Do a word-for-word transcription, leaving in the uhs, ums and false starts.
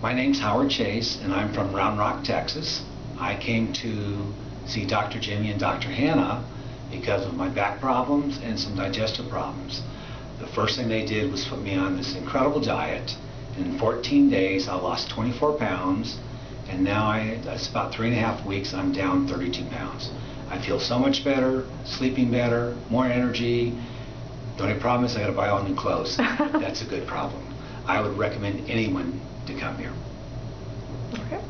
My name's Howard Chase, and I'm from Round Rock, Texas. I came to see Doctor Jimmy and Doctor Hannah because of my back problems and some digestive problems. The first thing they did was put me on this incredible diet. In fourteen days, I lost twenty-four pounds, and now I, that's about three and a half weeks, I'm down thirty-two pounds. I feel so much better, sleeping better, more energy. The only problem is I got to buy all new clothes. That's a good problem. I would recommend anyone to come here. Okay.